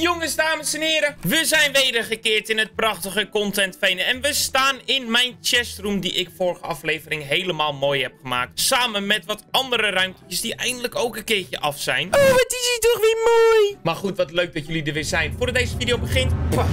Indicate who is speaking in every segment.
Speaker 1: Jongens, dames en heren, we zijn wedergekeerd in het prachtige Content Venen. En we staan in mijn chestroom die ik vorige aflevering helemaal mooi heb gemaakt. Samen met wat andere ruimtetjes die eindelijk ook een keertje af zijn. Oh, wat is hier toch weer mooi. Maar goed, wat leuk dat jullie er weer zijn. Voordat deze video begint...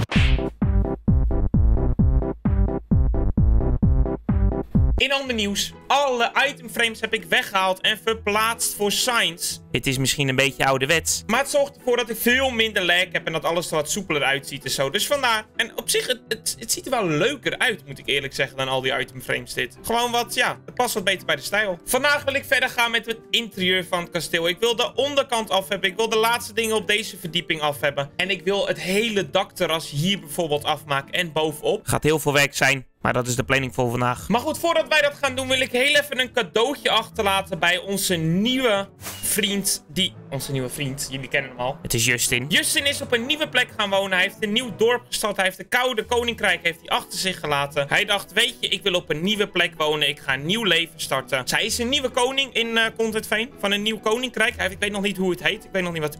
Speaker 1: In ander nieuws, alle itemframes heb ik weggehaald en verplaatst voor signs. Het is misschien een beetje ouderwets, maar het zorgt ervoor dat ik veel minder lag heb en dat alles er wat soepeler uitziet en zo. Dus vandaar. En op zich, het ziet er wel leuker uit, moet ik eerlijk zeggen, dan al die itemframes dit. Gewoon wat, ja, het past wat beter bij de stijl. Vandaag wil ik verder gaan met het interieur van het kasteel. Ik wil de onderkant af hebben, ik wil de laatste dingen op deze verdieping af hebben. En ik wil het hele dakterras hier bijvoorbeeld afmaken en bovenop. Gaat heel veel werk zijn. Maar dat is de planning voor vandaag. Maar goed, voordat wij dat gaan doen, wil ik heel even een cadeautje achterlaten bij onze nieuwe vriend. Onze nieuwe vriend, jullie kennen hem al. Het is Justin. Justin is op een nieuwe plek gaan wonen. Hij heeft een nieuw dorp gestart. Hij heeft de koude koninkrijk heeft hij achter zich gelaten. Hij dacht, weet je, ik wil op een nieuwe plek wonen. Ik ga een nieuw leven starten. Zij is een nieuwe koning in Content Veen. Van een nieuw koninkrijk. Ik weet nog niet hoe het heet. Ik weet nog niet wat...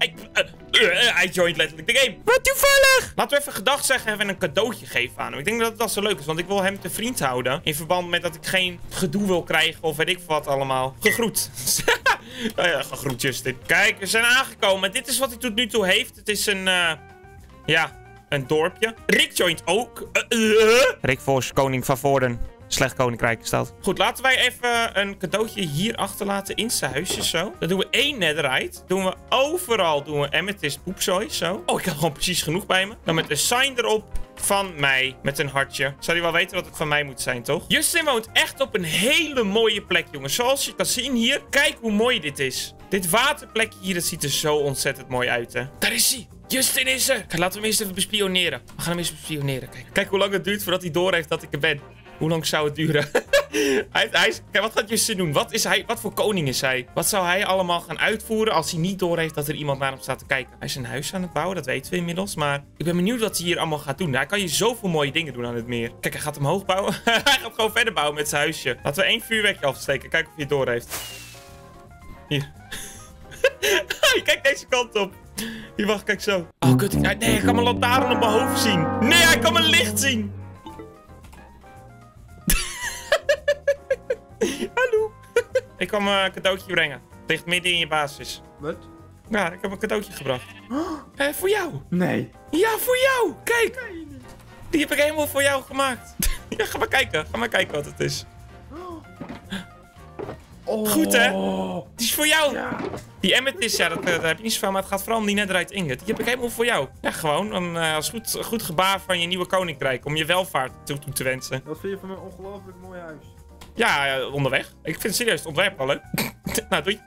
Speaker 1: Hij joint letterlijk de game. Wat toevallig! Laten we even gedag zeggen en een cadeautje geven aan hem. Ik denk dat het wel zo leuk is, want ik wil hem te vriend houden. In verband met dat ik geen gedoe wil krijgen of weet ik wat allemaal. Gegroet. Ja, gegroet Justin. Kijk, we zijn aangekomen. Dit is wat hij tot nu toe heeft. Het is een, ja, een dorpje. Rick joint ook. Rick Vos, koning van Voorden. Slecht koninkrijk is dat. Goed, laten wij even een cadeautje hier achterlaten in zijn huisje zo. Dan doen we 1 netherite. Doen we overal amethyst poepzooi zo. Oh, ik heb gewoon precies genoeg bij me. Dan met een sign erop van mij. Met een hartje. Zou hij wel weten dat het van mij moet zijn, toch? Justin woont echt op een hele mooie plek, jongens. Zoals je kan zien hier. Kijk hoe mooi dit is. Dit waterplekje hier, dat ziet er zo ontzettend mooi uit, hè. Daar is hij. Justin is er. Kijk, laten we hem eerst even bespioneren. We gaan hem eens bespioneren. Kijk hoe lang het duurt voordat hij doorheeft dat ik er ben. Hoe lang zou het duren? Kijk, wat gaat Justin doen? Wat voor koning is hij? Wat zou hij allemaal gaan uitvoeren als hij niet doorheeft dat er iemand naar hem staat te kijken? Hij is een huis aan het bouwen, dat weten we inmiddels. Maar ik ben benieuwd wat hij hier allemaal gaat doen. Hij kan hier zoveel mooie dingen doen aan het meer. Kijk, hij gaat omhoog bouwen. Hij gaat gewoon verder bouwen met zijn huisje. Laten we 1 vuurwerkje afsteken. Kijken of hij het doorheeft. Hier. Kijk deze kant op. Hier, wacht, kijk zo. Oh, kut. Nee, hij kan mijn lantaarn op mijn hoofd zien. Nee, hij kan mijn licht zien. Hallo. Ik kwam een cadeautje brengen. Het ligt midden in je basis.
Speaker 2: Wat?
Speaker 1: Ja, ik heb een cadeautje gebracht. Voor jou.
Speaker 2: Nee.
Speaker 1: Ja, voor jou. Kijk. Die heb ik helemaal voor jou gemaakt. Ja, ga maar kijken. Ga maar kijken wat het is.
Speaker 2: Oh.
Speaker 1: Goed, hè? Die is voor jou.
Speaker 2: Ja.
Speaker 1: Die amethyst, ja, daar heb je niet zoveel, maar het gaat vooral om die netherite ingot. Die heb ik helemaal voor jou. Ja, gewoon als goed gebaar van je nieuwe koninkrijk. Om je welvaart toe te wensen.
Speaker 2: Wat vind je van mijn ongelooflijk mooie huis?
Speaker 1: Ja, onderweg. Ik vind serieus het ontwerp wel leuk. Nou, doei.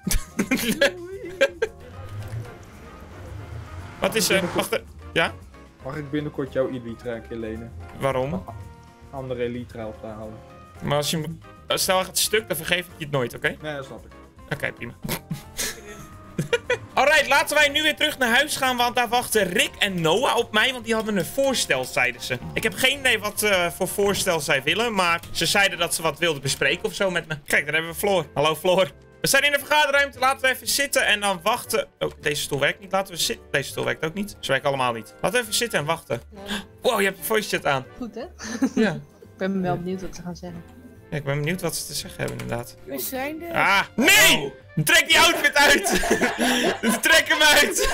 Speaker 1: Wat is wacht. Ja?
Speaker 2: Mag ik binnenkort jouw Elytra een keer lenen?
Speaker 1: Waarom?
Speaker 2: Andere Elytra op te halen.
Speaker 1: Maar als je stel hij gaat stuk, dan vergeef ik je het nooit, oké?
Speaker 2: Nee, dat snap ik.
Speaker 1: Oké, prima. Alright, laten wij nu weer terug naar huis gaan, want daar wachten Rick en Noah op mij, want die hadden een voorstel, zeiden ze. Ik heb geen idee wat voor voorstel zij willen, maar ze zeiden dat ze wat wilden bespreken of zo met me. Kijk, daar hebben we Floor. Hallo Floor. We zijn in de vergaderruimte, laten we even zitten en dan wachten. Oh, deze stoel werkt niet, laten we zitten. Deze stoel werkt ook niet, ze werken allemaal niet. Laten we even zitten en wachten. Wow, je hebt de voice chat aan.
Speaker 3: Goed, hè?
Speaker 1: Ja.
Speaker 3: Ik ben wel benieuwd wat ze gaan zeggen.
Speaker 1: Ja, ik ben benieuwd wat ze te zeggen hebben, inderdaad.
Speaker 3: We zijn er.
Speaker 1: Ah, nee! Trek die outfit uit! Trek hem uit!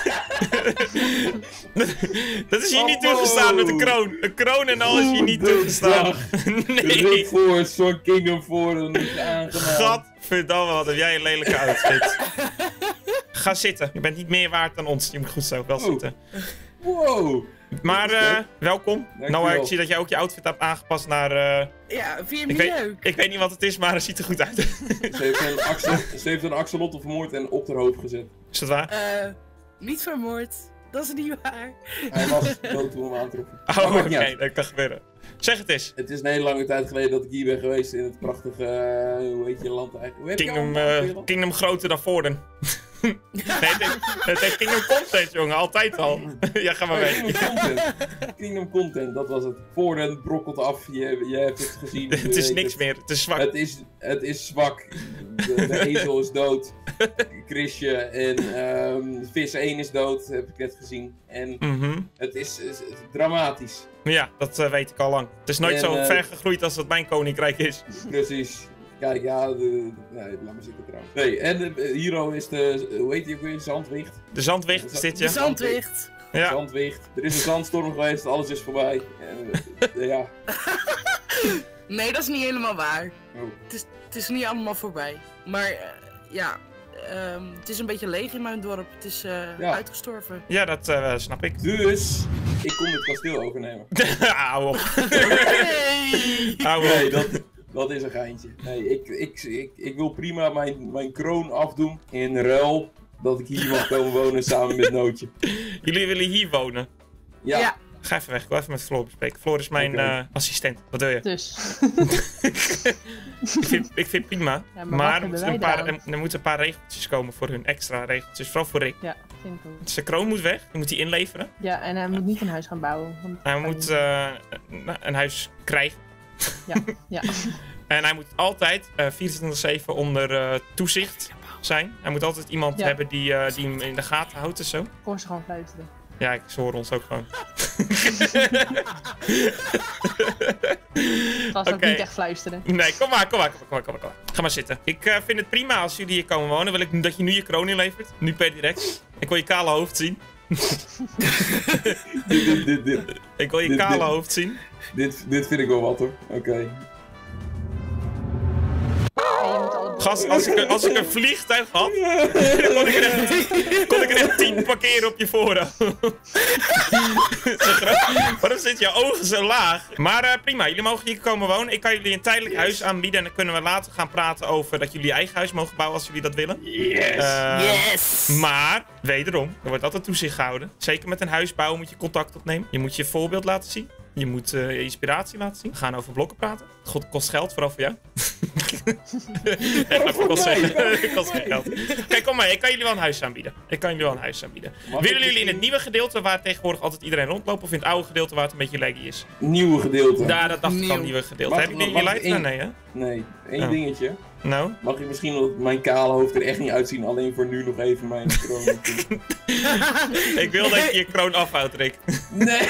Speaker 1: Dat is hier niet toegestaan met de kroon. De kroon en al is hier niet toegestaan. Nee.
Speaker 4: Rick Voort, zo'n Kingdom Voort, dat is aangenaam.
Speaker 1: Gadverdamme, wat heb jij een lelijke outfit. Ga zitten. Je bent niet meer waard dan ons. Je moet goed zo wel zitten.
Speaker 4: Wow.
Speaker 1: Maar welkom.
Speaker 4: Dankjewel.
Speaker 1: Nou, ik zie dat jij ook je outfit hebt aangepast naar...
Speaker 5: Ja, vind je hem leuk?
Speaker 1: Ik weet niet wat het is, maar het ziet er goed uit.
Speaker 4: Ze heeft een Axolotl vermoord en op haar hoofd gezet.
Speaker 1: Is dat waar?
Speaker 5: Niet vermoord. Dat is niet waar.
Speaker 4: Hij was dood toen we hem aantroffen.
Speaker 1: Oh, oké, dat kan gebeuren. Zeg het eens.
Speaker 4: Het is een hele lange tijd geleden dat ik hier ben geweest in het prachtige, hoe heet je land eigenlijk? Hoe heet je
Speaker 1: Kingdom groter dan Voorden. Het heeft Kingdom Content, jongen. Altijd al. Ja, ga maar mee.
Speaker 4: Kingdom Content, dat was het. Voren brokkelt af, je hebt het gezien.
Speaker 1: Het is niks meer. Het is zwak.
Speaker 4: Het is zwak. De ezel is dood. Chrisje en vis 1 is dood, heb ik net gezien. En het is dramatisch.
Speaker 1: Ja, dat weet ik al lang. Het is nooit zo ver gegroeid als dat mijn koninkrijk is.
Speaker 4: Precies. Kijk, ja, nee, laat me zitten trouwens. Nee, en de hero is de, hoe heet die ook weer? Zandwicht.
Speaker 1: De Zandwicht is dit,
Speaker 5: De
Speaker 1: ja.
Speaker 5: zandwicht.
Speaker 1: Ja.
Speaker 4: Zandwicht. Er is een zandstorm geweest, alles is voorbij. Ja.
Speaker 5: Nee, dat is niet helemaal waar.
Speaker 4: Oh.
Speaker 5: Het is niet allemaal voorbij. Maar ja, het is een beetje leeg in mijn dorp. Het is uitgestorven.
Speaker 1: Ja, dat snap ik.
Speaker 4: Dus, ik kom dit kasteel overnemen.
Speaker 1: Hou op.
Speaker 5: Hey!
Speaker 1: Hou op.
Speaker 4: Nee, dat is een geintje. Nee, ik wil prima mijn kroon afdoen in ruil dat ik hier mag komen wonen samen met Nootje.
Speaker 1: Jullie willen hier wonen?
Speaker 4: Ja.
Speaker 1: Ga even weg, ik wil even met Floor bespreken. Floor is mijn assistent. Wat wil je?
Speaker 3: Dus.
Speaker 1: ik vind prima.
Speaker 3: Ja,
Speaker 1: maar
Speaker 3: wat
Speaker 1: er moeten een paar regeltjes komen voor hun. Extra regeltjes. Vooral voor Rick.
Speaker 3: Ja, vind ik ook.
Speaker 1: Zijn kroon moet weg. Die moet hij inleveren.
Speaker 3: Ja, en hij moet niet een huis gaan bouwen. Want
Speaker 1: Hij moet een huis krijgen.
Speaker 3: Ja.
Speaker 1: En hij moet altijd 24/7 onder toezicht zijn. Hij moet altijd iemand hebben die hem in de gaten houdt en zo.
Speaker 3: Ik hoor ze gewoon fluisteren.
Speaker 1: Ja, ik hoor ons ook gewoon.
Speaker 3: Het was ook niet echt fluisteren.
Speaker 1: Nee, kom maar. Ga maar zitten. Ik vind het prima als jullie hier komen wonen. Wil ik dat je nu je kroon inlevert. Nu per direct. Ik wil je kale hoofd zien. Ik wil je kale hoofd zien.
Speaker 4: Dit vind ik wel wat hoor. Oké.
Speaker 1: Gast, als ik een vliegtuig had, kon ik er echt 10 parkeren op je voorhoofd. Waarom zitten je ogen zo laag? Maar prima, jullie mogen hier komen wonen. Ik kan jullie een tijdelijk huis aanbieden. En dan kunnen we later gaan praten over dat jullie je eigen huis mogen bouwen als jullie dat willen.
Speaker 5: Yes!
Speaker 1: Maar, wederom, er wordt altijd toezicht gehouden. Zeker met een huis bouwen moet je contact opnemen. Je moet je voorbeeld laten zien. Je moet je inspiratie laten zien. We gaan over blokken praten. Het kost geld, vooral voor jou. Echt, kost geen geld. Kijk, kom maar. Ik kan jullie wel een huis aanbieden. Willen jullie in het nieuwe gedeelte waar tegenwoordig altijd iedereen rondloopt? Of in het oude gedeelte waar het een beetje laggy is?
Speaker 4: Nieuwe gedeelte.
Speaker 1: Ja, dat dacht ik al, nieuwe gedeelte. Heb je light? Nee, hè?
Speaker 4: Nee, één dingetje.
Speaker 1: Nou?
Speaker 4: Mag je misschien mijn kale hoofd er echt niet uitzien, alleen voor nu nog even mijn kroon doen?
Speaker 1: Ik wil dat je je kroon afhoudt, Rick.
Speaker 4: Nee!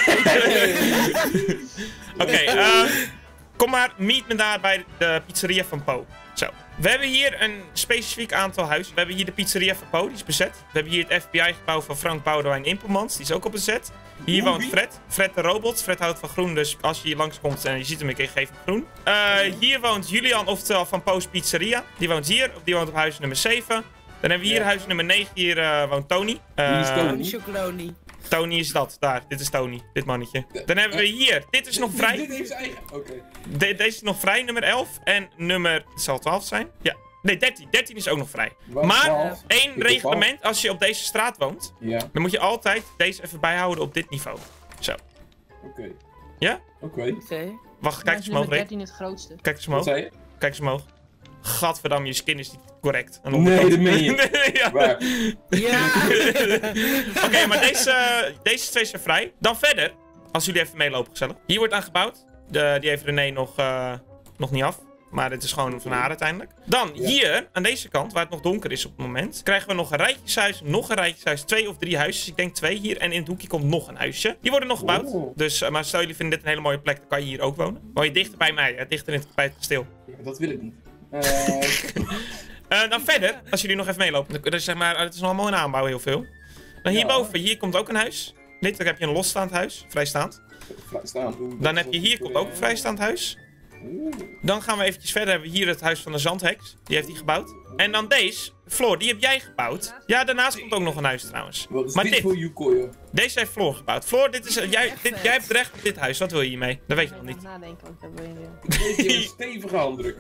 Speaker 1: Oké, kom maar, meet me daar bij de pizzeria van Po. Zo. We hebben hier een specifiek aantal huizen. We hebben hier de pizzeria van Po, die is bezet. We hebben hier het FBI-gebouw van Frank Boudewijn Impelmans, die is ook op bezet. Hier woont Fred. Fred de robot. Fred houdt van groen, dus als je hier langskomt en je ziet hem een keer, geef hem groen. Hier woont Julian, oftewel van Po's Pizzeria. Die woont hier, die woont op huis nummer 7. Dan hebben we hier huis nummer 9, hier woont Tony.
Speaker 4: Wie is Tony?
Speaker 5: Chocoloni.
Speaker 1: Tony is dat, daar. Dit is Tony, dit mannetje. Dan hebben we hier, dit is nog vrij.
Speaker 4: Dit heeft zijn eigen, oké.
Speaker 1: Deze is nog vrij, nummer 11. En nummer, het zal 12 zijn. Ja, nee, 13. 13 is ook nog vrij. Maar één reglement, als je op deze straat woont, dan moet je altijd deze even bijhouden op dit niveau. Zo.
Speaker 4: Oké.
Speaker 1: Ja?
Speaker 4: Oké.
Speaker 1: Wacht, kijk eens omhoog, Rick.
Speaker 3: 13 is het grootste.
Speaker 1: Kijk eens omhoog.
Speaker 4: Wat zei je?
Speaker 1: Kijk eens omhoog. Gadverdamme, je skin is niet correct.
Speaker 4: Nee, dat meen je.
Speaker 1: Ja.
Speaker 4: Waar?
Speaker 5: Ja!
Speaker 1: Oké, maar deze twee zijn vrij. Dan verder, als jullie even meelopen gezellig. Hier wordt aan gebouwd. Die heeft René nog niet af. Maar dit is gewoon van haar uiteindelijk. Dan hier, aan deze kant, waar het nog donker is op het moment, krijgen we nog een rijtjeshuis, nog een rijtjeshuis, 2 of 3 huisjes. Ik denk 2 hier. En in het hoekje komt nog een huisje. Die worden nog gebouwd. Dus, maar stel jullie vinden dit een hele mooie plek, dan kan je hier ook wonen. Woon je dichter bij mij, hè? Dichter bij het kasteel.
Speaker 4: Ja, dat wil ik niet.
Speaker 1: Dan verder, als jullie nog even meelopen. Dan zeg maar, het is nog allemaal een aanbouw, heel veel. Dan hierboven, hier komt ook een huis. Dit, dan heb je een losstaand huis, vrijstaand. Dan heb je hier komt ook een vrijstaand huis. Dan gaan we eventjes verder. Hebben we hier het huis van de zandheks. Die heeft hij gebouwd. En dan deze. Floor, die heb jij gebouwd. Ja, daarnaast komt ook nog een huis trouwens.
Speaker 4: Wat is
Speaker 1: maar
Speaker 4: dit voor Yukoyo?
Speaker 1: Deze heeft Floor gebouwd. Floor, jij hebt het recht op dit huis. Wat wil je hiermee? Dat weet je nog niet.
Speaker 3: Nadenken, want ik heb
Speaker 4: Ik geef je een stevige handdruk.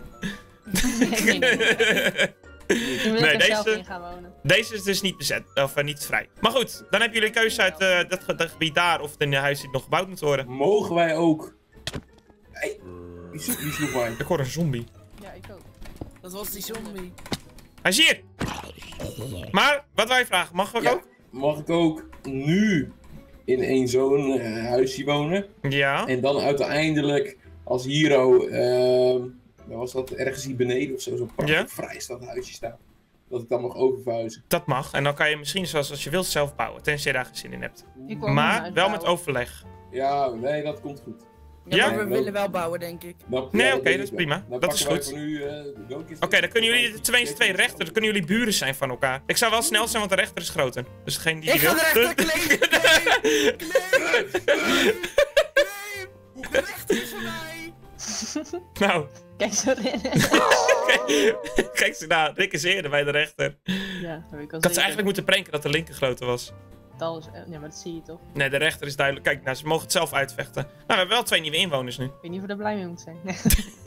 Speaker 3: Je moet er zelf in gaan wonen.
Speaker 1: Deze is dus niet bezet, of niet vrij. Maar goed, dan hebben jullie een keuze uit dat gebied daar of het huis die nog gebouwd moet worden.
Speaker 4: Mogen wij ook... Hey, wie sloeg mij?
Speaker 1: Ik hoor een zombie.
Speaker 3: Ja, ik ook.
Speaker 5: Dat was die zombie.
Speaker 1: Hij is hier! Maar, wat wij vragen, mag ik ook?
Speaker 4: Mag ik ook nu in één zo'n huisje wonen?
Speaker 1: Ja.
Speaker 4: En dan uiteindelijk als Hero, waar was dat, ergens hier beneden of zo, zo'n prachtig vrijstaand huisje staat. Dat ik dan mag oververhuizen.
Speaker 1: Dat mag. En dan kan je misschien zoals als je wilt zelf bouwen. Tenzij je daar geen zin in hebt. Maar wel met overleg.
Speaker 4: Ja, nee, dat komt goed.
Speaker 5: Ja, maar we willen wel bouwen, denk ik.
Speaker 1: Nee, oké, dat is prima. Dat is goed. Oké, dan kunnen jullie de twee rechter, dan kunnen jullie buren zijn van elkaar. Ik zou wel snel zijn, want de rechter is groter. Dus degene die wil.
Speaker 5: Ik ga de rechter claimen! Hoe rechter is voor mij?
Speaker 1: Nou.
Speaker 3: Kijk zo erin.
Speaker 1: Kijk ze nou, Rick is eerder bij de rechter.
Speaker 3: Ja, dat heb ik al
Speaker 1: Dat ze eigenlijk moeten pranken dat de linker groter was.
Speaker 3: Ja, maar dat zie je toch?
Speaker 1: Nee, de rechter is duidelijk. Kijk, nou, ze mogen het zelf uitvechten. Nou, we hebben wel 2 nieuwe inwoners nu.
Speaker 3: Ik weet niet of we er blij mee moeten zijn.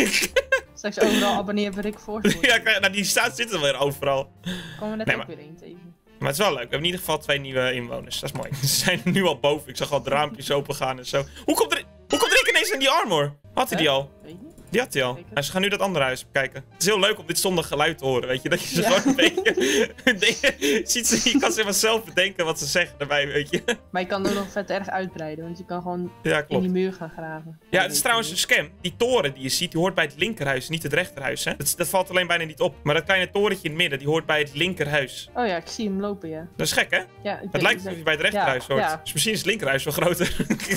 Speaker 3: Straks overal abonneer op Rick voor.
Speaker 1: Ja, nou, die zitten er weer overal.
Speaker 3: Komen we net ook weer één tegen.
Speaker 1: Maar het is wel leuk. We hebben in ieder geval 2 nieuwe inwoners. Dat is mooi. Ze zijn nu al boven. Ik zag al de raampjes open gaan en zo. Hoe komt Rick ineens in die armor? Had hij die al?
Speaker 3: Weet je?
Speaker 1: Die had hij al. En ze gaan nu dat andere huis bekijken. Het is heel leuk om dit zonder geluid te horen, weet je. Dat je ze gewoon een beetje... ziet ze, je kan ze maar zelf bedenken wat ze zeggen daarbij, weet je.
Speaker 3: Maar je kan er nog vet erg uitbreiden, want je kan gewoon in die muur gaan graven.
Speaker 1: Ja, het is trouwens een scam. Die toren die je ziet, die hoort bij het linkerhuis, niet het rechterhuis, hè. Dat valt alleen bijna niet op. Maar dat kleine torentje in het midden, die hoort bij het linkerhuis.
Speaker 3: Oh ja, ik zie hem lopen, ja.
Speaker 1: Dat is gek, hè?
Speaker 3: Ja,
Speaker 1: het lijkt alsof je bij het rechterhuis hoort.
Speaker 3: Ja.
Speaker 1: Dus misschien is het linkerhuis wel groter.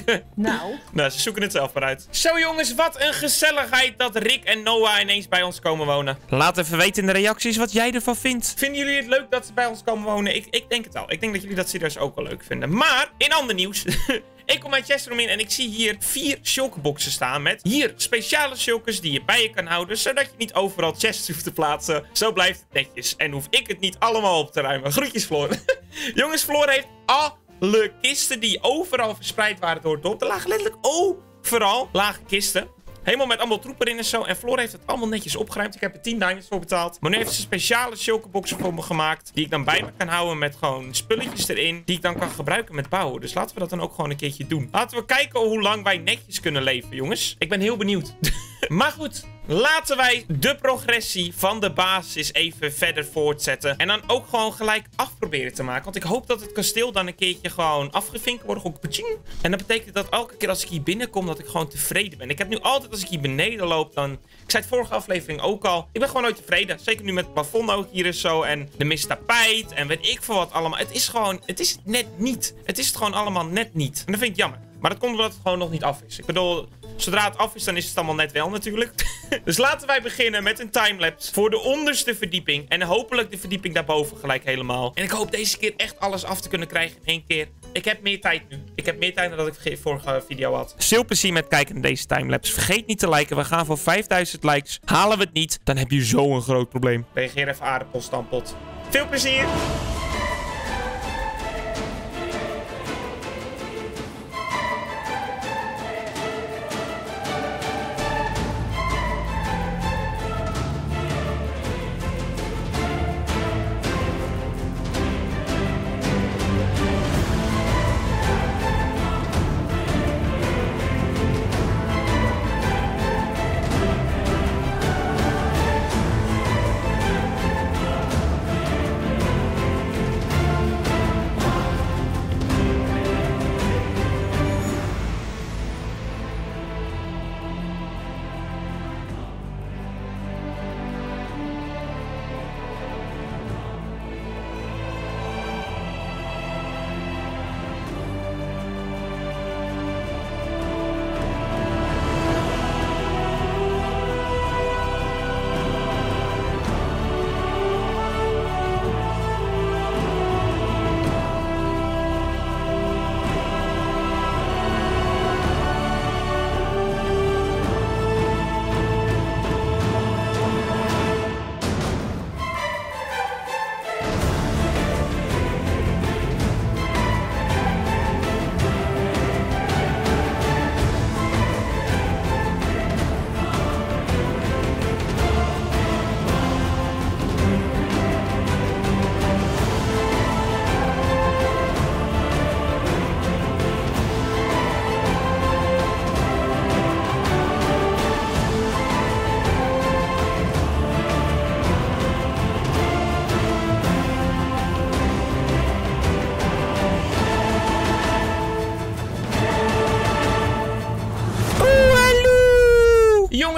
Speaker 3: Nou,
Speaker 1: ze zoeken het zelf maar uit. Zo jongens, wat een gezelligheid dat Rick en Noah ineens bij ons komen wonen. Laat even weten in de reacties wat jij ervan vindt. Vinden jullie het leuk dat ze bij ons komen wonen? Ik denk het wel. Ik denk dat jullie dat serieus ook wel leuk vinden. Maar, in ander nieuws... Ik kom mijn chestroom in en ik zie hier 4 shulkerboxen staan met hier speciale shulkers die je bij je kan houden, zodat je niet overal chests hoeft te plaatsen. Zo blijft het netjes en hoef ik het niet allemaal op te ruimen. Groetjes Floor. Jongens, Floor heeft alle kisten die overal verspreid waren door het dorp. Er lagen letterlijk overal lage kisten. Helemaal met allemaal troepen erin en zo. En Floor heeft het allemaal netjes opgeruimd. Ik heb er 10 diamonds voor betaald. Maar nu heeft ze speciale shulkerboxen voor me gemaakt. Die ik dan bij me kan houden met gewoon spulletjes erin. Die ik dan kan gebruiken met bouwen. Dus laten we dat dan ook gewoon een keertje doen. Laten we kijken hoe lang wij netjes kunnen leven, jongens. Ik ben heel benieuwd. Maar goed, laten wij de progressie van de basis even verder voortzetten. En dan ook gewoon gelijk af proberen te maken. Want ik hoop dat het kasteel dan een keertje gewoon afgevinkt wordt. Gewoon paching. En dat betekent dat elke keer als ik hier binnenkom, dat ik gewoon tevreden ben. Ik heb nu altijd, als ik hier beneden loop, dan... Ik zei het vorige aflevering ook al. Ik ben gewoon nooit tevreden. Zeker nu met het plafond ook hier en zo. En de mist tapijt. En weet ik veel wat allemaal. Het is gewoon... Het is het net niet. Het is het gewoon allemaal net niet. En dat vind ik jammer. Maar dat komt omdat het gewoon nog niet af is. Ik bedoel, zodra het af is, dan is het allemaal net wel natuurlijk. Dus laten wij beginnen met een timelapse voor de onderste verdieping. En hopelijk de verdieping daarboven gelijk helemaal. En ik hoop deze keer echt alles af te kunnen krijgen in één keer. Ik heb meer tijd nu. Ik heb meer tijd dan dat ik de vorige video had. Veel plezier met kijken naar deze timelapse. Vergeet niet te liken. We gaan voor 5000 likes. Halen we het niet, dan heb je zo'n groot probleem. Reageer even aardappelstampot. Veel plezier!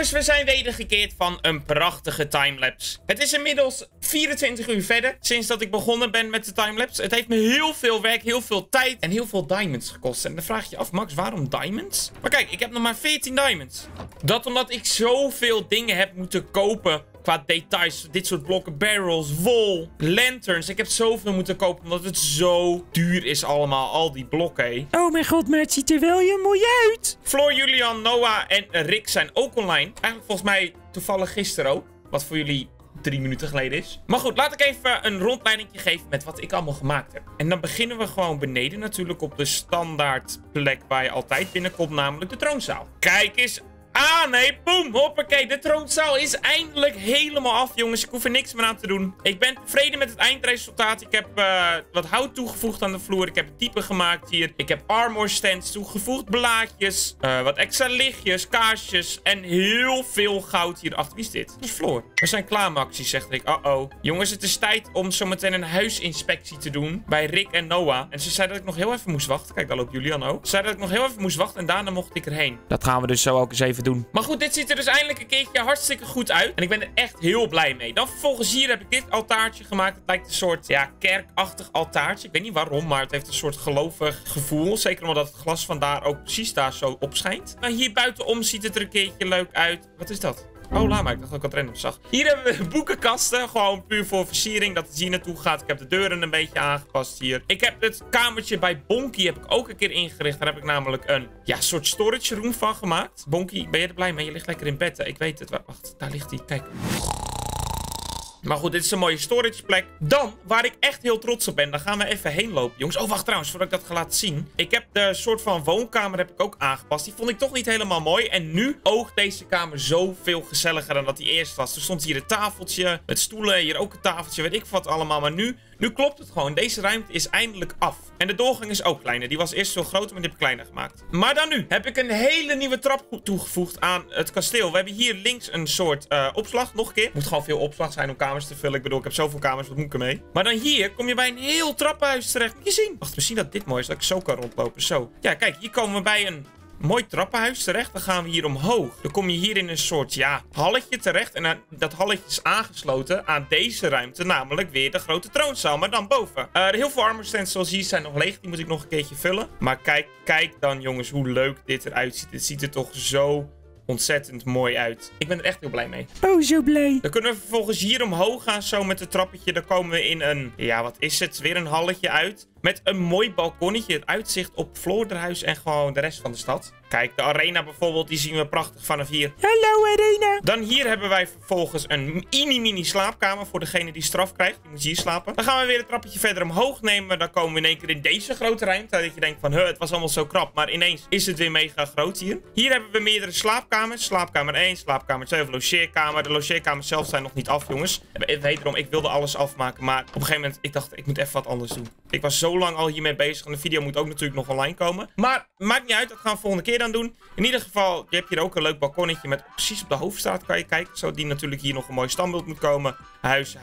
Speaker 1: Jongens, we zijn wedergekeerd van een prachtige timelapse. Het is inmiddels 24 uur verder sinds dat ik begonnen ben met de timelapse. Het heeft me heel veel werk, heel veel tijd en heel veel diamonds gekost. En dan vraag je af, Max, waarom diamonds? Maar kijk, ik heb nog maar 14 diamonds. Dat omdat ik zoveel dingen heb moeten kopen qua details. Dit soort blokken, barrels, wol, lanterns. Ik heb zoveel moeten kopen omdat het zo duur is allemaal. Al die blokken, hé. Oh mijn god, maar het ziet er wel heel mooi uit. Floor, Julian, Noah en Rick zijn ook online. Eigenlijk volgens mij toevallig gisteren ook. Wat voor jullie 3 minuten geleden is. Maar goed, laat ik even een rondleiding geven met wat ik allemaal gemaakt heb. En dan beginnen we gewoon beneden natuurlijk op de standaard plek waar je altijd binnenkomt. Namelijk de troonzaal. Kijk eens. Ah, nee, boem, hoppakee, de troonzaal is eindelijk helemaal af, jongens. Ik hoef er niks meer aan te doen. Ik ben tevreden met het eindresultaat. Ik heb wat hout toegevoegd aan de vloer. Ik heb diepen gemaakt hier. Ik heb armor stands toegevoegd, blaadjes, wat extra lichtjes, kaarsjes en heel veel goud hierachter. Wie is dit? Dat is Floor. We zijn klaar, Maxie, zegt Rick. Uh-oh. Jongens, het is tijd om zometeen een huisinspectie te doen bij Rick en Noah. En ze zei dat ik nog heel even moest wachten. Kijk, daar loopt Julian ook. Ze zei dat ik nog heel even moest wachten en daarna mocht ik erheen. Dat gaan we dus zo ook eens even doen. Maar goed, dit ziet er dus eindelijk een keertje hartstikke goed uit. En ik ben er echt heel blij mee. Dan vervolgens hier heb ik dit altaartje gemaakt. Het lijkt een soort, ja, kerkachtig altaartje. Ik weet niet waarom, maar het heeft een soort gelovig gevoel. Zeker omdat het glas vandaar ook precies daar zo op schijnt. Maar hier buitenom ziet het er een keertje leuk uit. Wat is dat? Oh, laat maar. Ik dacht dat ik wat random zag. Hier hebben we boekenkasten. Gewoon puur voor versiering. Dat het hier naartoe gaat. Ik heb de deuren een beetje aangepast hier. Ik heb het kamertje bij Bonky heb ik ook een keer ingericht. Daar heb ik namelijk een, ja, soort storage room van gemaakt. Bonky, ben je er blij mee? Je ligt lekker in bed, hè? Ik weet het. Wacht, daar ligt hij. Kijk. Maar goed, dit is een mooie storage plek. Dan, waar ik echt heel trots op ben, dan gaan we even heen lopen, jongens. Oh, wacht trouwens, voordat ik dat ga laten zien. Ik heb de soort van woonkamer heb ik ook aangepast. Die vond ik toch niet helemaal mooi. En nu oogt deze kamer zoveel gezelliger dan dat die eerst was. Er stond hier een tafeltje met stoelen. Hier ook een tafeltje, weet ik wat allemaal. Maar nu klopt het gewoon. Deze ruimte is eindelijk af. En de doorgang is ook kleiner. Die was eerst veel groter, maar die heb ik kleiner gemaakt. Maar dan nu heb ik een hele nieuwe trap toegevoegd aan het kasteel. We hebben hier links een soort opslag. Nog een keer. Moet gewoon veel opslag zijn om kamers te vullen. Ik bedoel, ik heb zoveel kamers, wat moet ik ermee? Maar dan hier kom je bij een heel trappenhuis terecht. Moet je zien. Wacht, misschien dat dit mooi is, dat ik zo kan rondlopen. Zo. Ja, kijk, hier komen we bij een mooi trappenhuis terecht. Dan gaan we hier omhoog. Dan kom je hier in een soort, ja, halletje terecht. En dat halletje is aangesloten aan deze ruimte. Namelijk weer de grote troonzaal. Maar dan boven. Heel veel armor stands zoals hier zijn nog leeg. Die moet ik nog een keertje vullen. Maar kijk dan, jongens, hoe leuk dit eruit ziet. Het ziet er toch zo ontzettend mooi uit. Ik ben er echt heel blij mee. Oh, zo blij. Dan kunnen we vervolgens hier omhoog gaan, zo met het trappetje. Dan komen we in een, ja, wat is het? Weer een halletje uit. Met een mooi balkonnetje. Het uitzicht op Floorderhuis en gewoon de rest van de stad. Kijk, de arena bijvoorbeeld, die zien we prachtig vanaf hier. Hallo arena. Dan hier hebben wij vervolgens een mini slaapkamer voor degene die straf krijgt. Die moet hier slapen. Dan gaan we weer een trappetje verder omhoog nemen. Dan komen we in één keer in deze grote ruimte. Dat je denkt van, het was allemaal zo krap. Maar ineens is het weer mega groot hier. Hier hebben we meerdere slaapkamers. Slaapkamer 1, slaapkamer 2 of logeerkamer. De logeerkamers zelf zijn nog niet af, jongens. Wederom, ik wilde alles afmaken. Maar op een gegeven moment, ik dacht, ik moet even wat anders doen. Ik was zo lang al hiermee bezig. En de video moet ook natuurlijk nog online komen. Maar maakt niet uit, dat gaan we volgende keer dan doen. In ieder geval, je hebt hier ook een leuk balkonnetje met precies op de hoofdstraat kan je kijken. Zo die natuurlijk hier nog een mooi standbeeld moet komen. Huis,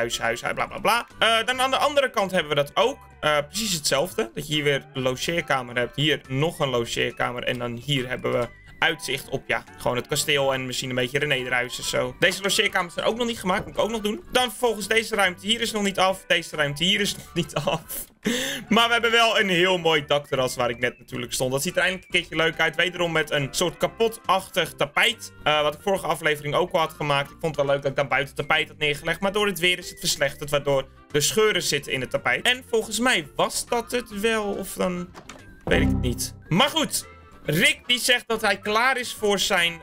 Speaker 1: bla bla bla. Dan aan de andere kant hebben we dat ook. Precies hetzelfde. Dat je hier weer een logeerkamer hebt. Hier nog een logeerkamer. En dan hier hebben we uitzicht op, ja, gewoon het kasteel en misschien een beetje René-huis en zo. Deze logeerkamers zijn ook nog niet gemaakt. Moet ik ook nog doen. Dan vervolgens deze ruimte hier is nog niet af. Deze ruimte hier is nog niet af. Maar we hebben wel een heel mooi dakterras waar ik net natuurlijk stond. Dat ziet er eindelijk een keertje leuk uit. Wederom met een soort kapotachtig tapijt. Wat ik vorige aflevering ook al had gemaakt. Ik vond het wel leuk dat ik dan buiten het tapijt had neergelegd. Maar door het weer is het verslechterd. Waardoor de scheuren zitten in het tapijt. En volgens mij was dat het wel. Of dan weet ik het niet. Maar goed. Rick die zegt dat hij klaar is voor zijn,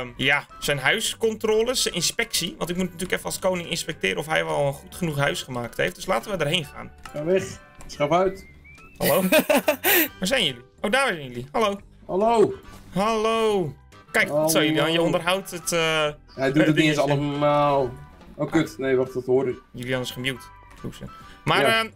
Speaker 1: zijn huiscontrole, zijn inspectie. Want ik moet natuurlijk even als koning inspecteren of hij wel een goed genoeg huis gemaakt heeft. Dus laten we erheen gaan.
Speaker 4: Ga weg. Schap uit.
Speaker 1: Hallo? Waar zijn jullie? Oh, daar zijn jullie. Hallo.
Speaker 4: Hallo.
Speaker 1: Hallo. Kijk, goed zo Julian. Je onderhoudt het.
Speaker 4: Hij doet het niet eens allemaal. Oh, kut. Nee, wacht, dat hoorde ik.
Speaker 1: Julian is gemute. Maar ja.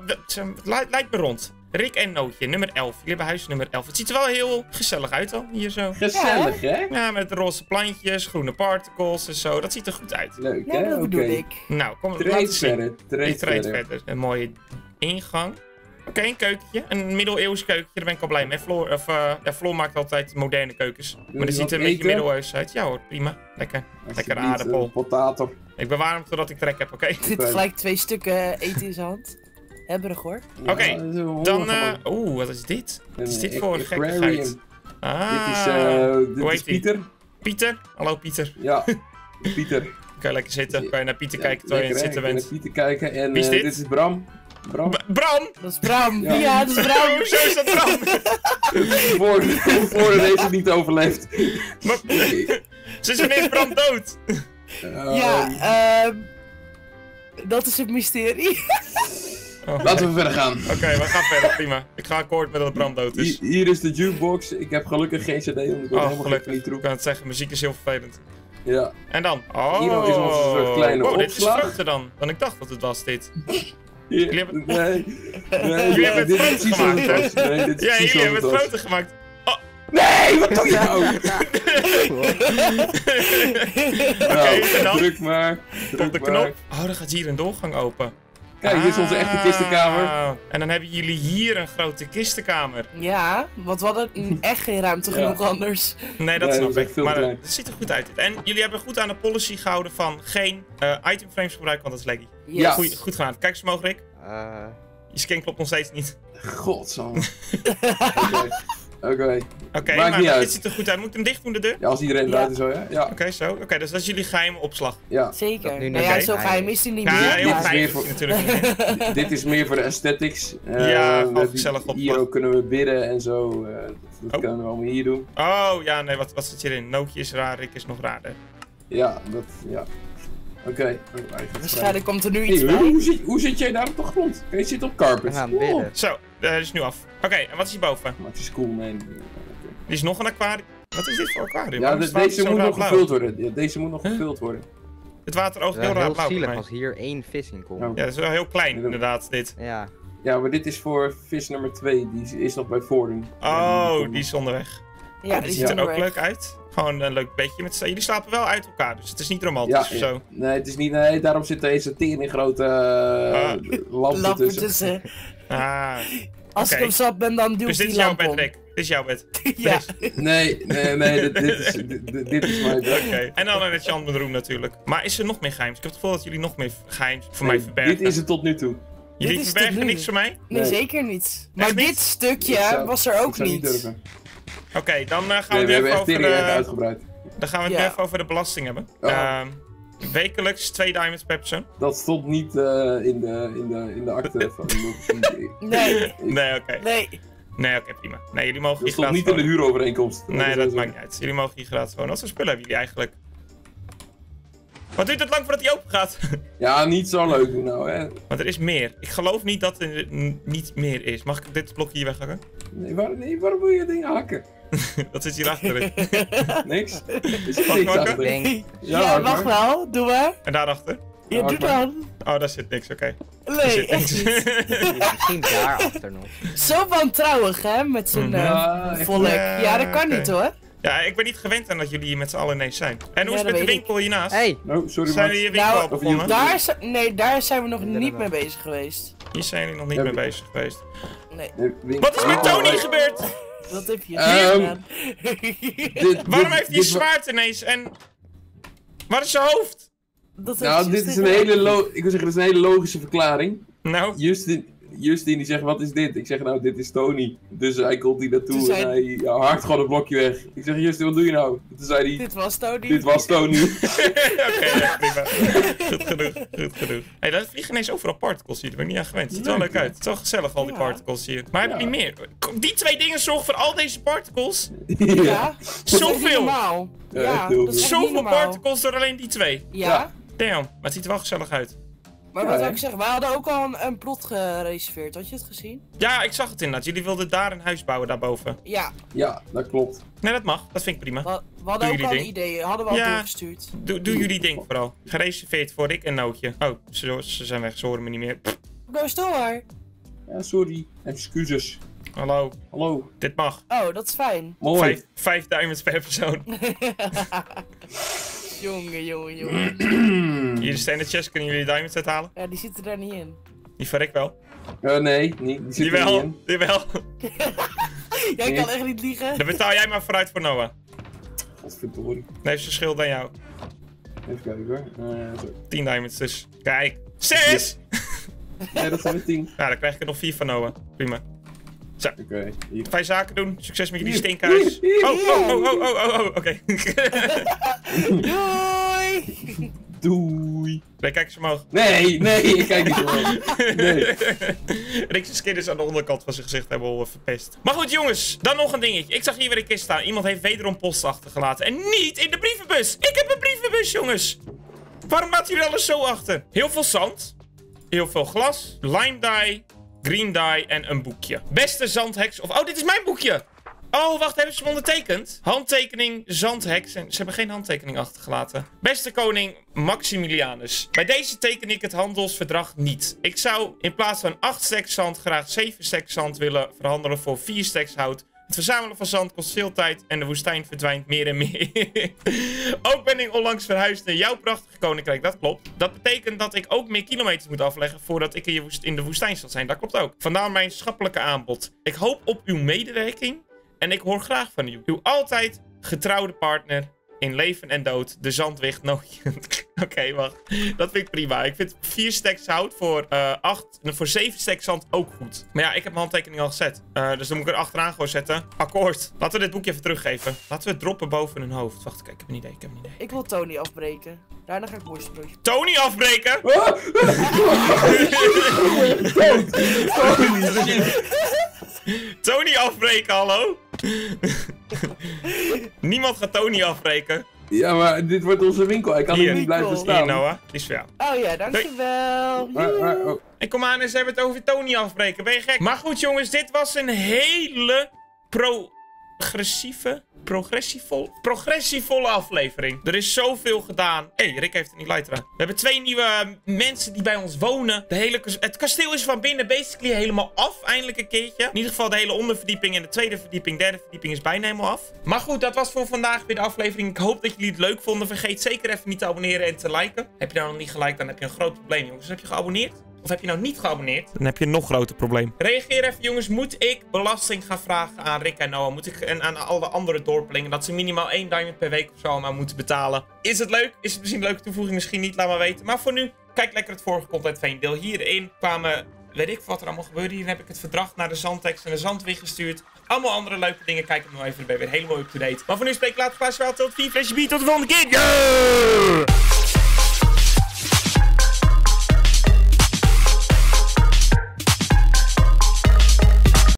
Speaker 1: Het lijkt me rond. Rick en Nootje, nummer 11. Jullie hebben huis nummer 11. Het ziet er wel heel gezellig uit al, hier zo.
Speaker 4: Gezellig, hè?
Speaker 1: Ja, met roze plantjes, groene particles en zo. Dat ziet er goed uit.
Speaker 4: Leuk, hè?
Speaker 5: Ja, dat bedoel ik.
Speaker 1: Nou, kom,
Speaker 4: laten zien. Treed verder.
Speaker 1: Een mooie ingang. Oké, een keukentje. Een middeleeuws keukentje, daar ben ik al blij mee. Floor maakt altijd moderne keukens. Maar dat ziet er een beetje middeleeuws uit. Ja hoor, prima. Lekker. Lekker aardappel.
Speaker 4: Potato.
Speaker 1: Ik bewaar hem totdat ik trek heb, oké?
Speaker 5: Er zit gelijk 2 stukken eten in zijn hand. Hebberig hoor.
Speaker 1: Oké, dan... wat is dit? Wat is dit voor gekkigheid?
Speaker 4: Dit is Pieter.
Speaker 1: Pieter? Hallo Pieter.
Speaker 4: Ja, Pieter.
Speaker 1: Kan je lekker zitten. Kan je naar Pieter kijken terwijl je aan het zitten bent.
Speaker 4: Naar Pieter kijken en
Speaker 1: Wie is dit?
Speaker 4: dit is Bram. Bram?
Speaker 5: Dat is Bram.
Speaker 4: Ja.
Speaker 5: Ja, dat is Bram.
Speaker 1: Hoezo is dat Bram?
Speaker 4: Voor heeft het niet overleefd.
Speaker 1: Sinds wanneer is Bram dood?
Speaker 5: Ja, dat is het mysterie.
Speaker 4: Laten we verder gaan.
Speaker 1: Oké, we gaan verder, prima. Ik ga akkoord met dat Bram dood is.
Speaker 4: Hier is de jukebox. Ik heb gelukkig geen cd, want ik ben helemaal
Speaker 1: gelukkig.
Speaker 4: niet
Speaker 1: Ik kan het zeggen, muziek is heel vervelend.
Speaker 4: Ja.
Speaker 1: En dan?
Speaker 4: Hier is onze soort kleine
Speaker 1: wow, dit is
Speaker 4: opslag.
Speaker 1: groter dan ik dacht dat het was, dit.
Speaker 4: Nee,
Speaker 1: Jullie hebben het
Speaker 4: dit is
Speaker 1: groter
Speaker 4: precies
Speaker 1: gemaakt,
Speaker 4: wat het was. Nee, dit is
Speaker 1: Ja,
Speaker 4: precies
Speaker 1: jullie hebben
Speaker 4: wat
Speaker 1: het
Speaker 4: was.
Speaker 1: groter gemaakt.
Speaker 4: Nee, wat doe je nou?
Speaker 1: en dan?
Speaker 4: Druk maar.
Speaker 1: Op de knop. Oh, dan gaat hier een doorgang open.
Speaker 4: Kijk, dit is onze echte kistenkamer.
Speaker 1: En dan hebben jullie hier een grote kistenkamer.
Speaker 5: Ja, want we hadden echt geen ruimte genoeg anders.
Speaker 1: Nee, dat
Speaker 4: Nee,
Speaker 1: snap
Speaker 4: dat is
Speaker 1: ik.
Speaker 4: echt veel
Speaker 1: Maar
Speaker 4: te klein.
Speaker 1: het ziet er goed uit. En jullie hebben goed aan de policy gehouden van geen itemframes gebruiken, want dat is laggy.
Speaker 4: Ja.
Speaker 1: Goed gedaan. Kijk eens omhoog, Rick. Je scan klopt nog steeds niet.
Speaker 4: Godsamme. Oké.
Speaker 1: Oké,
Speaker 4: Maakt
Speaker 1: maar
Speaker 4: niet uit.
Speaker 1: dit ziet er goed uit. Moet ik hem dicht doen, de deur?
Speaker 4: Ja, als iedereen buiten zo, ja? Ja.
Speaker 1: Oké, zo. Oké, dus dat is jullie geheime opslag.
Speaker 4: Ja.
Speaker 5: Zeker.
Speaker 6: Dat nu
Speaker 5: Nou
Speaker 6: niet
Speaker 5: ja, zo
Speaker 6: geheim
Speaker 5: geheim
Speaker 6: is.
Speaker 5: is hij niet
Speaker 1: Ja,
Speaker 5: meer.
Speaker 1: heel
Speaker 5: maar-
Speaker 1: geheim
Speaker 4: meer
Speaker 1: is
Speaker 4: voor-
Speaker 1: het natuurlijk niet.
Speaker 4: Dit is meer voor de aesthetics.
Speaker 1: Ja, gewoon
Speaker 4: met
Speaker 1: gezellig opslag.
Speaker 4: Hier ook kunnen we bidden en zo. Dat kunnen we allemaal hier doen.
Speaker 1: Oh, ja, nee, wat zit hierin? Nootje is raar, Rick is nog raarder.
Speaker 4: Ja, dat, ja. Oké.
Speaker 5: Waarschijnlijk komt er nu
Speaker 4: Hey,
Speaker 5: iets bij.
Speaker 4: hoe zit jij daar op de grond? Kan je zitten op carpet?
Speaker 6: We gaan
Speaker 4: Oh.
Speaker 6: bidden.
Speaker 1: Zo, die is nu af. Oké, en wat is hierboven?
Speaker 4: Maar het is cool, nee.
Speaker 1: Er is nog een aquarium. Wat is dit voor aquarium?
Speaker 4: Ja,
Speaker 1: Waarom is het water
Speaker 4: deze
Speaker 1: zo
Speaker 4: moet
Speaker 1: raar
Speaker 4: nog
Speaker 1: blauw?
Speaker 4: gevuld worden. Ja, deze moet nog gevuld worden.
Speaker 1: Het water oogt
Speaker 6: Het is
Speaker 1: heel
Speaker 6: wel
Speaker 1: raar
Speaker 6: heel
Speaker 1: blauw voor
Speaker 6: zielig
Speaker 1: mij.
Speaker 6: als hier 1 vis in komt.
Speaker 4: Ja.
Speaker 1: Ja, dat is wel heel klein inderdaad, dit.
Speaker 6: Ja.
Speaker 4: Ja, maar dit is voor vis nummer 2. Die is nog bij Vorden.
Speaker 1: Oh, die is onderweg.
Speaker 5: Ja,
Speaker 1: Die
Speaker 5: die
Speaker 1: ziet er ook
Speaker 5: onderweg.
Speaker 1: leuk uit. Gewoon een leuk bedje met jullie slapen wel uit elkaar, dus het is niet romantisch
Speaker 4: Ja,
Speaker 1: of zo.
Speaker 4: nee, het is niet. Nee, daarom zit deze tering grote lampen
Speaker 5: Lampen
Speaker 4: tussen.
Speaker 5: tussen.
Speaker 1: Ah,
Speaker 5: Als ik
Speaker 1: Oké.
Speaker 5: op stap ben, dan duw
Speaker 1: dus
Speaker 5: ik
Speaker 1: dit
Speaker 5: die
Speaker 1: is jouw
Speaker 5: lamp
Speaker 1: bed,
Speaker 5: om.
Speaker 1: Rick. Dit is jouw bed.
Speaker 5: Ja.
Speaker 4: Nee, dit is mijn bed.
Speaker 1: Oké. En dan in het Jan room natuurlijk. Maar is er nog meer geheims? Ik heb het gevoel dat jullie nog meer geheims voor mij
Speaker 4: Nee,
Speaker 1: verbergen.
Speaker 4: dit is het tot nu toe.
Speaker 1: Jullie
Speaker 5: Dit is
Speaker 1: verbergen
Speaker 5: tot nu.
Speaker 1: niks voor mij?
Speaker 5: Nee,
Speaker 4: Nee.
Speaker 5: zeker niet. Maar
Speaker 1: niet?
Speaker 5: dit stukje
Speaker 4: Ik zou-
Speaker 5: was er
Speaker 4: Ik
Speaker 5: ook
Speaker 4: zou
Speaker 5: niet.
Speaker 4: durven.
Speaker 1: Oké, dan gaan
Speaker 4: Nee,
Speaker 1: we
Speaker 4: we
Speaker 1: het
Speaker 4: hebben
Speaker 1: even
Speaker 4: echt
Speaker 1: over
Speaker 4: tering erg
Speaker 1: de...
Speaker 4: uitgebreid.
Speaker 1: Dan gaan we het
Speaker 5: Ja.
Speaker 1: nu even over de belasting hebben.
Speaker 4: Oh.
Speaker 1: Wekelijks 2 diamonds per persoon.
Speaker 4: Dat stond niet in de akte van.
Speaker 5: Nee,
Speaker 1: Nee, oké.
Speaker 5: nee.
Speaker 1: Nee, oké, prima. Nee, jullie mogen
Speaker 4: Dat
Speaker 1: hier
Speaker 4: stond
Speaker 1: gratis
Speaker 4: niet in de
Speaker 1: wonen.
Speaker 4: huurovereenkomst.
Speaker 1: Nee, dat maakt niet uit. Jullie mogen hier gratis wonen. Wat voor spullen hebben jullie eigenlijk? Wat duurt het lang voordat hij open gaat?
Speaker 4: Ja, niet zo leuk doen nou, hè.
Speaker 1: Want er is meer. Ik geloof niet dat er niet meer is. Mag ik dit blokje hier weghakken?
Speaker 4: Nee, waarom wil je dingen hakken?
Speaker 1: Wat zit hierachter?
Speaker 4: Niks. Er zit
Speaker 1: Mag
Speaker 4: niks
Speaker 1: ik
Speaker 4: achter.
Speaker 6: Denk,
Speaker 5: Ja,
Speaker 4: hak
Speaker 5: mag
Speaker 4: maar.
Speaker 5: wel. Doe maar.
Speaker 1: En daarachter?
Speaker 5: Ja, doe dan.
Speaker 1: Oh, daar zit niks, oké. Daar
Speaker 5: Nee,
Speaker 1: zit
Speaker 5: echt
Speaker 1: niks.
Speaker 5: niet.
Speaker 6: misschien daarachter nog.
Speaker 5: Zo wantrouwig, hè, met zijn
Speaker 4: Ja, echt.
Speaker 5: volk. Ja, dat kan
Speaker 1: oké.
Speaker 5: niet, hoor.
Speaker 1: Ja, ik ben niet gewend aan dat jullie hier met z'n allen ineens zijn. En hoe
Speaker 5: Ja,
Speaker 1: is het
Speaker 5: dat
Speaker 1: met de
Speaker 5: weet ik.
Speaker 1: winkel hiernaast?
Speaker 6: Hey,
Speaker 4: Oh, sorry,
Speaker 1: Zijn
Speaker 4: Max.
Speaker 1: jullie je winkel
Speaker 5: Nou,
Speaker 1: al begonnen?
Speaker 5: Daar zijn we nog
Speaker 6: Inderdaad.
Speaker 5: niet mee bezig geweest.
Speaker 1: Hier zijn jullie nog niet
Speaker 4: Ja,
Speaker 1: mee
Speaker 4: we-
Speaker 1: bezig geweest.
Speaker 5: Nee,
Speaker 1: Wat is met Tony gebeurd?
Speaker 5: dat heb je
Speaker 4: Ehm,
Speaker 5: gedaan.
Speaker 1: Waarom heeft hij een zwaard ineens en... Waar is zijn hoofd?
Speaker 5: Dat heb
Speaker 4: Nou,
Speaker 5: je
Speaker 4: dit is
Speaker 5: steeds
Speaker 4: een
Speaker 5: gedaan.
Speaker 4: ik wil zeggen, dat is een hele logische verklaring.
Speaker 1: Nou,
Speaker 4: Justin die zegt, wat is dit? Ik zeg, nou, dit is Tony. Dus hij komt hier
Speaker 5: Toen
Speaker 4: naartoe
Speaker 5: zei-
Speaker 4: en hij haakt gewoon een blokje weg. Ik zeg, Justin, wat doe je nou? Toen zei hij,
Speaker 5: Dit was Tony.
Speaker 4: dit was Tony.
Speaker 1: oké, ja, prima. Goed genoeg, goed genoeg. Hé, daar vliegen ineens overal particles hier. Daar ben ik niet aan gewend. Het ziet er wel leuk uit. Het is wel gezellig, al die
Speaker 5: Ja.
Speaker 1: particles hier. Maar hebben
Speaker 4: Ja.
Speaker 1: jullie meer? Die 2 dingen zorgen voor al deze particles?
Speaker 5: Ja, dat is echt niet
Speaker 1: Zoveel!
Speaker 5: normaal.
Speaker 4: Ja,
Speaker 5: Ja,
Speaker 4: echt heel
Speaker 5: dat is echt
Speaker 4: veel.
Speaker 5: niet
Speaker 1: Zoveel
Speaker 5: normaal.
Speaker 1: particles door alleen die 2.
Speaker 5: Ja,
Speaker 1: Damn, maar het ziet er wel gezellig uit.
Speaker 5: maar
Speaker 4: Ja,
Speaker 5: wat
Speaker 4: hè?
Speaker 5: wil ik zeggen? We hadden ook al een plot gereserveerd. Had je het gezien?
Speaker 1: Ja, ik zag het inderdaad. Jullie wilden daar een huis bouwen, daarboven.
Speaker 5: Ja,
Speaker 4: Ja, dat klopt.
Speaker 1: Nee, dat mag. Dat vind ik prima.
Speaker 5: we hadden
Speaker 1: Doe
Speaker 5: ook al
Speaker 1: jullie
Speaker 5: een
Speaker 1: ding.
Speaker 5: idee. Hadden we al
Speaker 1: Ja.
Speaker 5: doorgestuurd.
Speaker 1: Doe jullie ding vooral. Gereserveerd voor Rick en Nootje. Oh, ze zijn weg. Ze horen me niet meer. Pff,
Speaker 5: Go door.
Speaker 4: Ja, sorry. Excuses.
Speaker 1: hallo,
Speaker 4: Hallo.
Speaker 1: dit mag.
Speaker 5: Oh, dat is fijn.
Speaker 4: Mooi.
Speaker 1: 5 diamonds per persoon.
Speaker 5: Jongen.
Speaker 1: Hier is de ene chest. Kunnen jullie diamonds uithalen?
Speaker 5: Ja, die zitten er niet in.
Speaker 1: Die van Rick wel.
Speaker 4: Nee, niet. Die zit er niet in.
Speaker 1: Jawel.
Speaker 5: Jij kan echt niet liegen.
Speaker 1: Dan betaal jij maar vooruit voor Noah.
Speaker 4: Godverdorie.
Speaker 1: Nee, ze scheelt aan jou.
Speaker 4: Even kijken hoor. Zo.
Speaker 1: 10 diamonds dus. Kijk. 6!
Speaker 4: Nee, dat zijn er 10.
Speaker 1: Ja, dan krijg ik er nog 4 van Noah. Prima. Zo.
Speaker 4: Oké. Hier.
Speaker 1: 5 zaken doen. Succes met jullie stinkhuis. Oh, oké.
Speaker 5: Doei!
Speaker 4: Doei.
Speaker 1: Nee, kijk eens omhoog.
Speaker 4: Nee, ik kijk niet omhoog. Nee.
Speaker 1: Rick's skin is aan de onderkant van zijn gezicht hebben al verpest. Maar goed jongens, dan nog een dingetje. Ik zag hier weer een kist staan. Iemand heeft wederom post achtergelaten. En niet in de brievenbus. Ik heb een brievenbus jongens. Waarom laten jullie alles zo achter? Heel veel zand. Heel veel glas. Lime dye. Green dye en een boekje. Beste zandheks of... Oh, dit is mijn boekje. Oh, wacht, hebben ze hem ondertekend? Handtekening, zandheks. En ze hebben geen handtekening achtergelaten. Beste koning Maximilianus. Bij deze teken ik het handelsverdrag niet. Ik zou in plaats van 8 stacks zand graag 7 stacks zand willen verhandelen voor 4 stacks hout. Het verzamelen van zand kost veel tijd en de woestijn verdwijnt meer en meer. Ook ben ik onlangs verhuisd naar jouw prachtige koninkrijk. Dat klopt. Dat betekent dat ik ook meer kilometers moet afleggen voordat ik in de woestijn zal zijn. Dat klopt ook. Vandaar mijn schappelijke aanbod. Ik hoop op uw medewerking en ik hoor graag van u. Uw altijd getrouwde partner in leven en dood. De zandwicht nooit. Oké, wacht. Dat vind ik prima. Ik vind 4 stacks hout voor 7 stacks zand ook goed. Maar ja, ik heb mijn handtekening al gezet. Dus dan moet ik er achteraan gewoon zetten. Akkoord. Laten we dit boekje even teruggeven. Laten we het droppen boven hun hoofd. Wacht, kijk, ik heb een idee.
Speaker 5: Ik wil Tony afbreken. Daarna ga ik worstelen.
Speaker 1: Tony afbreken? Tony afbreken, hallo? Niemand gaat Tony afbreken.
Speaker 4: Ja, maar dit wordt onze winkel. Hij kan hier niet blijven staan.
Speaker 1: Hier, Noah. Die is voor jou.
Speaker 5: Oh ja, dankjewel.
Speaker 1: En kom aan en ze hebben het over Tony afbreken. Ben je gek? Maar goed, jongens. Dit was een hele progressievolle aflevering. Er is zoveel gedaan. Hé, Rick heeft een lighter aan. We hebben 2 nieuwe mensen die bij ons wonen. Het kasteel is van binnen basically helemaal af. Eindelijk een keertje. In ieder geval de hele onderverdieping en de tweede verdieping, derde verdieping is bijna helemaal af. Maar goed, dat was voor vandaag weer de aflevering. Ik hoop dat jullie het leuk vonden. Vergeet zeker even niet te abonneren en te liken. Heb je nou nog niet geliked, dan heb je een groot probleem, jongens. Dus heb je geabonneerd? Of heb je nou niet geabonneerd? Dan heb je een nog groter probleem. Reageer even, jongens. Moet ik belasting gaan vragen aan Rick en Noah? Moet ik en aan alle andere dorpelingen dat ze minimaal 1 diamond per week of zo maar moeten betalen? Is het leuk? Is het misschien een leuke toevoeging? Misschien niet, laat maar weten. Maar voor nu, kijk lekker het vorige content van deel. Hierin kwamen, weet ik wat er allemaal gebeurde. Hier heb ik het verdrag naar de zandtekst en de zandweg gestuurd. Allemaal andere leuke dingen. Kijk hem nog even, dan ben je weer helemaal up-to-date. Maar voor nu spreek ik later. Tot 4 flesje bier. Tot de volgende keer. Yeah!